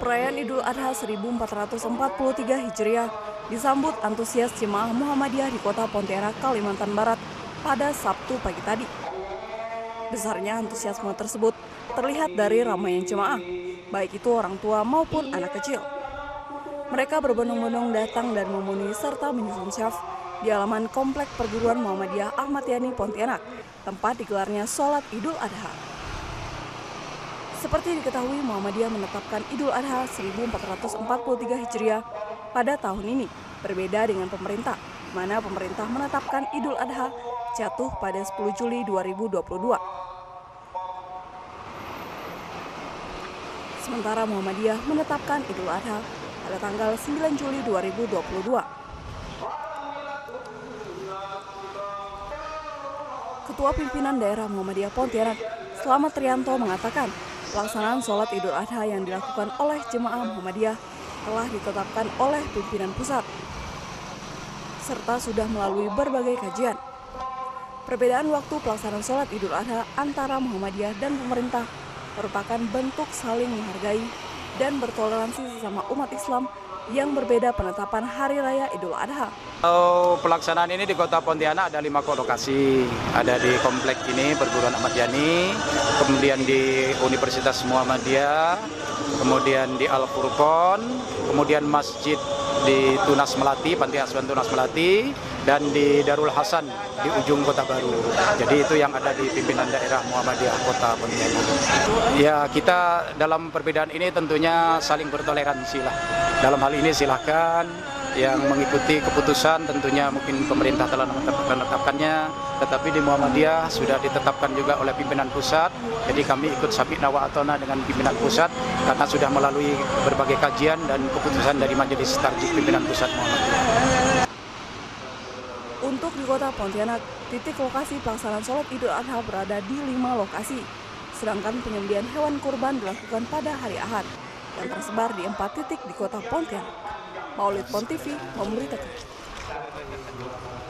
perayaan Idul Adha 1443 Hijriah disambut antusias jemaah Muhammadiyah di kota Pontianak, Kalimantan Barat pada Sabtu pagi tadi. Besarnya antusiasme tersebut terlihat dari ramainya jemaah, baik itu orang tua maupun anak kecil. Mereka berbondong-bondong datang dan memenuhi serta menyusun syaf di halaman Komplek Perguruan Muhammadiyah Ahmad Yani Pontianak, tempat digelarnya sholat Idul Adha. Seperti diketahui, Muhammadiyah menetapkan Idul Adha 1443 Hijriah pada tahun ini, berbeda dengan pemerintah, di mana pemerintah menetapkan Idul Adha jatuh pada 10 Juli 2022. Sementara Muhammadiyah menetapkan Idul Adha pada tanggal 9 Juli 2022. Ketua Pimpinan Daerah Muhammadiyah Pontianak, Slamet Trianto mengatakan, pelaksanaan sholat Idul Adha yang dilakukan oleh jemaah Muhammadiyah telah ditetapkan oleh pimpinan pusat, serta sudah melalui berbagai kajian. Perbedaan waktu pelaksanaan sholat Idul Adha antara Muhammadiyah dan pemerintah merupakan bentuk saling menghargai dan bertoleransi sesama umat Islam yang berbeda penetapan Hari Raya Idul Adha. Pelaksanaan ini di Kota Pontianak ada 5 lokasi, ada di komplek ini Perguruan Ahmad Yani, kemudian di Universitas Muhammadiyah, kemudian di Al Furqon, kemudian masjid di Tunas Melati, Panti Asuhan Tunas Melati, dan di Darul Hasan di ujung Kota Baru. Jadi itu yang ada di pimpinan daerah Muhammadiyah Kota Pontianak. Ya, kita dalam perbedaan ini tentunya saling bertoleransi lah. Dalam hal ini silahkan yang mengikuti keputusan, tentunya mungkin pemerintah telah menetapkannya, tetapi di Muhammadiyah sudah ditetapkan juga oleh pimpinan pusat. Jadi kami ikut Sabiqna wa Atona dengan pimpinan pusat karena sudah melalui berbagai kajian dan keputusan dari Majelis Tarjih Pimpinan Pusat Muhammadiyah. Untuk di Kota Pontianak, titik lokasi pelaksanaan sholat Idul Adha berada di 5 lokasi, sedangkan penyembelihan hewan kurban dilakukan pada hari Ahad yang tersebar di 4 titik di Kota Pontianak. Maulid Pon TV memberitakan.